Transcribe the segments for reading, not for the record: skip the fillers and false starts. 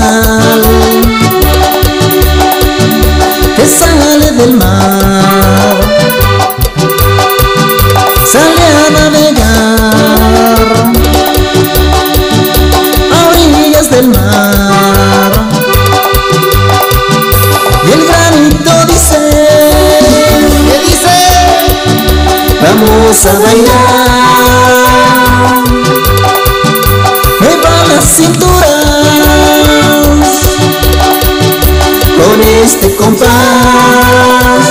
sal que sale del mar, sale a navegar a orillas del mar. Y el granito dice, ¿qué dice? vamos a bailar, mueva las cinturas con este compás,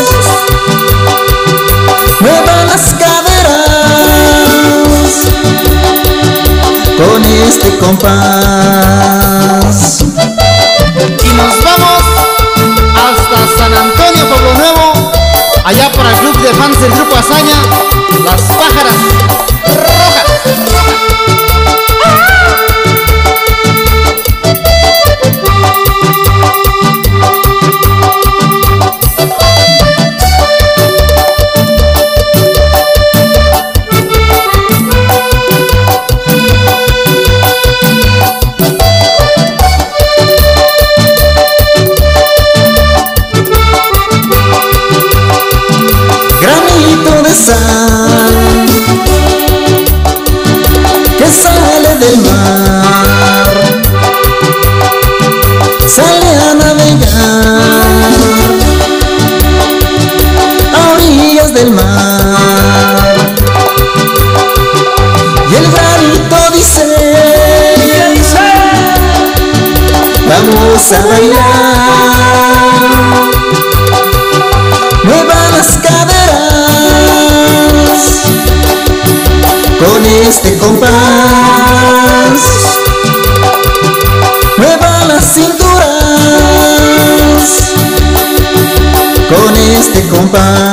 mueva las caderas con este compás. Y nos vamos hasta San Antonio, Pueblo Nuevo, allá para el club de fans del Grupo Hazaña, Las Pájaras Rojas. Granito de sal que sale del mar, sale a navegar a orillas del mar. Y el granito dice, vamos a bailar, mueva las caderas con este compás, mueva las cinturas con este compás.